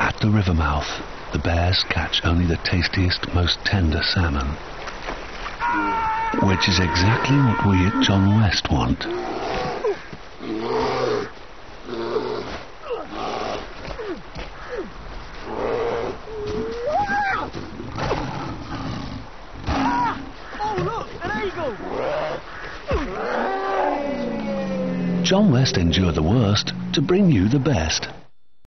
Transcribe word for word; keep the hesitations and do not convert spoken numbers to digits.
At the river mouth, the bears catch only the tastiest, most tender salmon, which is exactly what we at John West want. John West endured the worst to bring you the best.